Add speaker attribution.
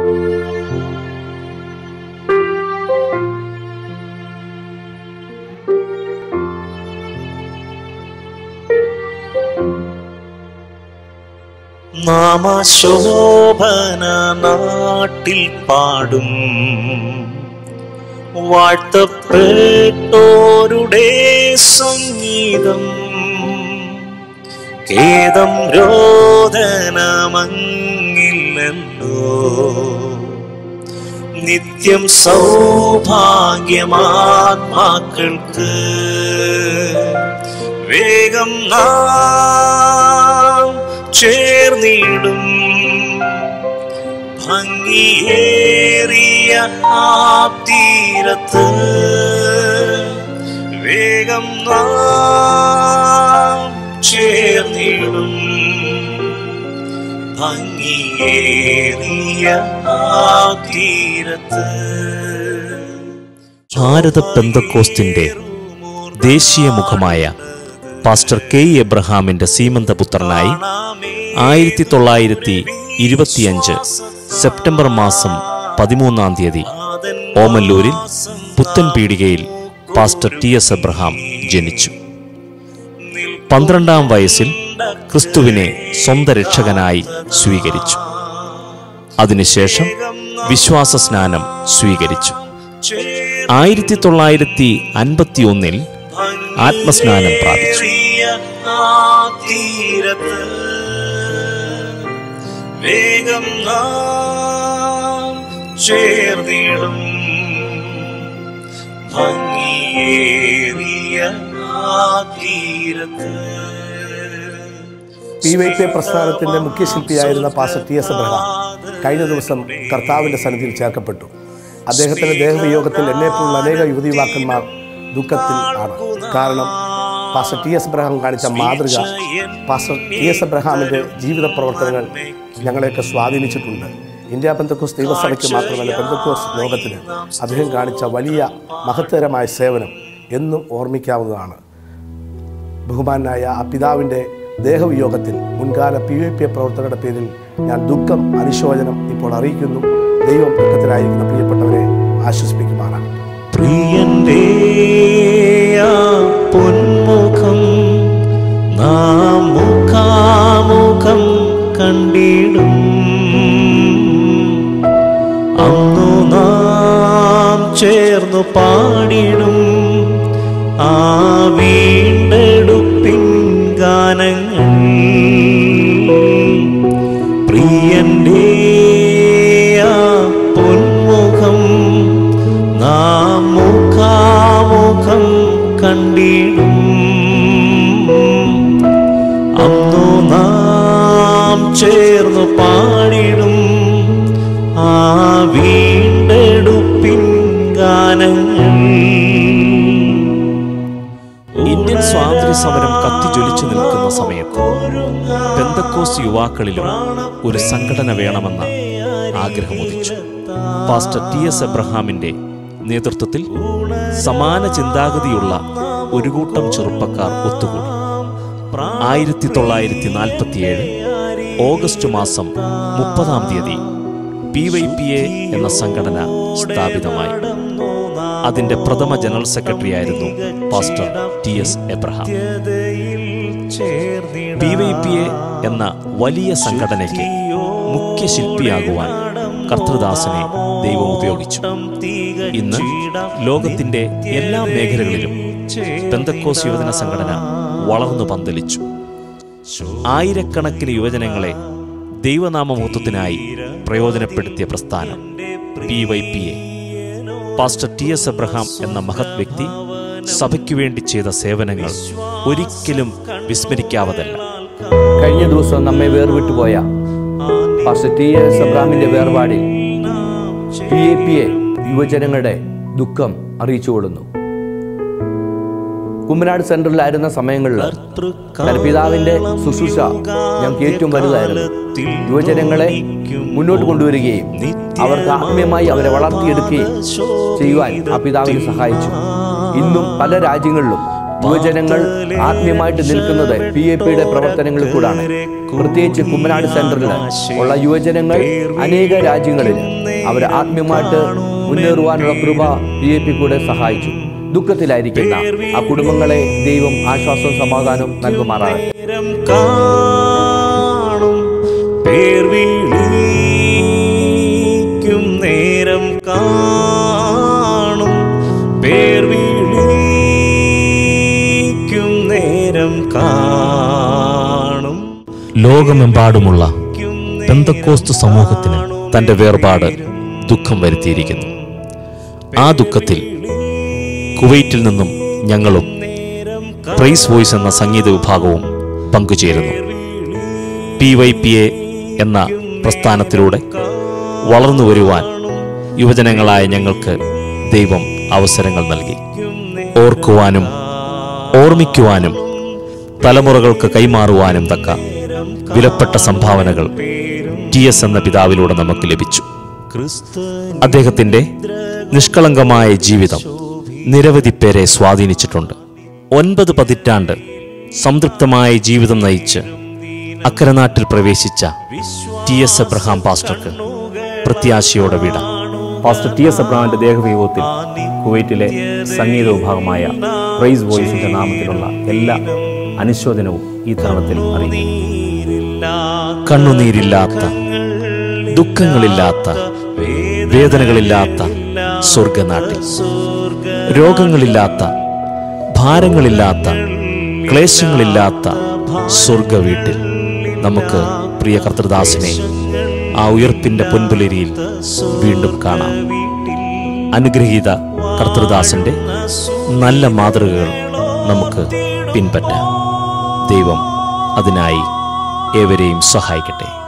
Speaker 1: നാമശോഭന നാട്ടിൽ പാടും വാഴ്ത്തപ്പെട്ടോരുടെ സംഗീതം. ഖേദം രോദനമങ്ങില്ലല്ലോ, നിത്യം സൗഭാഗ്യമാത്മാക്കൾക്ക്. വേഗം നാം ചേർന്നിടും ഭംഗിയേറിയ ആ തീരത്ത്. വേഗം നാം ചേർന്നിടും ഭംഗിയേറിയ ആ തീരത്ത്.
Speaker 2: ഭാരത പെന്തക്കോസ്തിന്റെ ദേശീയ മുഖമായ പാസ്റ്റർ കെ എബ്രഹാമിന്റെ സീമന്തപുത്രനായി 1925 സെപ്റ്റംബർ മാസം 13 ഓമല്ലൂരിൽ പുത്തൻപീടികയിൽ പാസ്റ്റർ ടി.എസ്. എബ്രഹാം ജനിച്ചു. 12-ാം വയസ്സിൽ ക്രിസ്തുവിനെ സ്വന്തം രക്ഷകനായി സ്വീകരിച്ചു. അതിനുശേഷം വിശ്വാസ സ്നാനം സ്വീകരിച്ചു. 1951 ആത്മസ്നാനം പ്രാപിച്ചു.
Speaker 1: വേഗം നാം ചേർന്നിടും ഭംഗിയേറിയ ആ തീരത്ത്.
Speaker 3: PYP പ്രസ്ഥാനത്തിന്റെ മുഖ്യശില്പിയായിരുന്ന പാസ്റ്റർ ടി.എസ്. എബ്രഹാം കഴിഞ്ഞ ദിവസം കർത്താവിന്റെ സന്നിധിയിൽ ചേർക്കപ്പെട്ടു. അദ്ദേഹത്തിന്റെ ദേഹവിയോഗത്തിൽ എന്നെപ്പോലുള്ള അനേക യുവതിയുവാക്കന്മാർ ദുഃഖത്തിൽ ആണ്. കാരണം പാസ്റ്റർ ടി.എസ്. എബ്രഹാം കാണിച്ച മാതൃക, പാസ്റ്റർ ടി.എസ്. എബ്രഹാമിന്റെ ജീവിത പ്രവർത്തനങ്ങൾ ഞങ്ങളെയൊക്കെ സ്വാധീനിച്ചിട്ടുണ്ട്. ഇന്ത്യ പെന്തക്കോസ്ത് ദൈവസഭയ്ക്ക് മാത്രമല്ല, പെന്തക്കോസ്ത് ലോകത്തിന് അദ്ദേഹം കാണിച്ച വലിയ മഹത്തരമായ സേവനം എന്നും ഓർമ്മിക്കാവുന്നതാണ്. ബഹുമാനായ ആ പിതാവിൻ്റെ ദേഹവിയോഗത്തിൽ മുൻകാല PYP പ്രവർത്തകരുടെ പേരിൽ ഞാൻ ദുഃഖം, അനുശോചനം ഇപ്പോൾ അറിയിക്കുന്നു. ദൈവം ദുഃഖത്തിലായിരിക്കുന്ന പ്രിയപ്പെട്ടവരെ ആശ്വസിപ്പിക്കുമാറാണ്.
Speaker 1: പ്രിയന്റെ പൊന്മുഖം നാം മുഖാമുഖം കണ്ടിടും. അന്നു നാം ചേർന്നു പാടിടും ആ വീണ്ടെടുപ്പിൻ ഗാനങ്ങൾ. പ്രിയന്റെ പൊന്മുഖം നാം മുഖാമുഖം കണ്ടിടും. അന്നു നാം ചേർന്നു പാടിടും ആ വീണ്ടെടുപ്പിൻ ഗാനങ്ങൾ.
Speaker 2: ഇന്ത്യൻ സ്വാതന്ത്ര്യ സമരം കത്തിജ്വലിച്ചു നിൽക്കുന്ന സമയത്ത് പെന്തക്കോസ്ത് യുവാക്കളിലും ഒരു സംഘടന വേണമെന്ന ആഗ്രഹമുദിച്ചു. Pastor TS. എബ്രഹാമിന്റെ നേതൃത്വത്തിൽ സമാന ചിന്താഗതിയുള്ള ഒരു കൂട്ടം ചെറുപ്പക്കാർ ഒത്തുകൂടി. 1947 ഓഗസ്റ്റ് മാസം 30 PYPA എന്ന സംഘടന സ്ഥാപിതമായി. അതിന്റെ പ്രഥമ ജനറൽ സെക്രട്ടറി ആയിരുന്നു പാസ്റ്റർ ടി.എസ്. എബ്രഹാം. PYPA എന്ന വലിയ സംഘടനയ്ക്ക് മുഖ്യ ശില്പിയാകുവാൻ കർത്തൃദാസനെ ദൈവം ഉപയോഗിച്ചു. ഇന്ന് ലോകത്തിന്റെ എല്ലാ മേഖലകളിലും പെന്തക്കോസ്ത് യുവജന സംഘടന വളർന്നു പന്തലിച്ചു. ആയിരക്കണക്കിന് യുവജനങ്ങളെ ദൈവനാമമഹത്വത്തിനായി പ്രയോജനപ്പെടുത്തിയ പ്രസ്ഥാനം PYPA. Pastor T S. എബ്രഹാം എന്ന മഹത് വ്യക്തി സഭയ്ക്കു വേണ്ടി ചെയ്ത സേവനങ്ങൾ ഒരിക്കലും വിസ്മരിക്കാവതല്ല.
Speaker 4: കഴിഞ്ഞ ദിവസം നമ്മെ വേർവിട്ടുപോയ പാസ്റ്റർ ടി.എസ്. എബ്രഹാമിന്റെ വേർപാടിൽ PYPA യുവജനങ്ങളുടെ ദുഃഖം അറിയിച്ചുകൊള്ളുന്നു. കുമ്മനാട് സെന്ററിലായിരുന്ന സമയങ്ങളിൽ തന്റെ പിതാവിന്റെ ശുശ്രൂഷ ഞങ്ങൾക്ക് ഏറ്റവും വലുതായിരുന്നു. യുവജനങ്ങളെ മുന്നോട്ട് കൊണ്ടുവരികയും അവർക്ക് ആത്മീയമായി അവരെ വളർത്തിയെടുക്കുകയും ചെയ്യുവാൻ ആ പിതാവിനെ സഹായിച്ചു. ഇന്നും പല രാജ്യങ്ങളിലും യുവജനങ്ങൾ ആത്മീയമായിട്ട് നിൽക്കുന്നത് PYPയുടെ പ്രവർത്തനങ്ങളിൽ കൂടാണ്. പ്രത്യേകിച്ച് കുമ്മനാട് സെന്ററിൽ ഉള്ള യുവജനങ്ങൾ അനേക രാജ്യങ്ങളിൽ അവരെ ആത്മീയമായിട്ട് മുന്നേറുവാനുള്ള കൃപ PIP കൂടെ സഹായിച്ചു. ദുഃഖത്തിലായിരിക്കുന്ന ആ കുടുംബങ്ങളെ ദൈവം ആശ്വാസവും സമാധാനവും നൽകുമാറാകട്ടെ.
Speaker 1: നേരം കാണും പേർ വിളിക്കും നേരം കാണും.
Speaker 2: ലോകമെമ്പാടുമുള്ള പെന്തക്കോസ്ത് സമൂഹത്തിന് തന്റെ വേർപാട് ദുഃഖം വരുത്തിയിരിക്കുന്നു. ആ ദുഃഖത്തിൽ കുവൈറ്റിൽ നിന്നും ഞങ്ങളും പ്രൈസ് വോയിസ് എന്ന സംഗീത വിഭാഗവും പങ്കുചേരുന്നു. PYPA എന്ന പ്രസ്ഥാനത്തിലൂടെ വളർന്നു വരുവാൻ യുവജനങ്ങളായ ഞങ്ങൾക്ക് ദൈവം അവസരങ്ങൾ നൽകി. ഓർക്കുവാനും ഓർമ്മിക്കുവാനും തലമുറകൾക്ക് കൈമാറുവാനും തക്ക വിലപ്പെട്ട സംഭാവനകൾ TS എന്ന പിതാവിലൂടെ നമുക്ക് ലഭിച്ചു. അദ്ദേഹത്തിന്റെ നിഷ്കളങ്കമായ ജീവിതം നിരവധി പേരെ സ്വാധീനിച്ചിട്ടുണ്ട്. 9 പതിറ്റാണ്ട് സംതൃപ്തമായ ജീവിതം നയിച്ച് അക്കരനാട്ടിൽ പ്രവേശിച്ച TS എബ്രഹാം പാസ്റ്റർക്ക് പ്രത്യാശയോടെ വിട.
Speaker 5: പാസ്റ്റർ TS എബ്രഹാമിന്റെ ദേഹവിയോഗത്തിൽ കുവൈറ്റിലെ സംഗീത വിഭാഗമായ പ്രൈസ് വോയിസിന്റെ നാമത്തിലുള്ള എല്ലാ അനുശോചനവും ഈ തരുണത്തിൽ അറിയിക്കുന്നു.
Speaker 2: കണ്ണുനീരില്ലാത്ത, ദുഃഖങ്ങളില്ലാത്ത, വേദനകളില്ലാത്ത സ്വർഗനാട്ടിൽ, രോഗങ്ങളില്ലാത്ത, ഭാരങ്ങളില്ലാത്ത, ക്ലേശങ്ങളില്ലാത്ത സ്വർഗ വീട്ടിൽ നമുക്ക് പ്രിയ കർത്തൃദാസനെ ആ ഉയർപ്പിന്റെ പൊൻപുലരിയിൽ വീണ്ടും കാണാം. അനുഗ്രഹീത കർത്തൃദാസന്റെ നല്ല മാതൃകകൾ നമുക്ക് പിൻപറ്റാം. ദൈവം അതിനായി ഏവരെയും സഹായിക്കട്ടെ.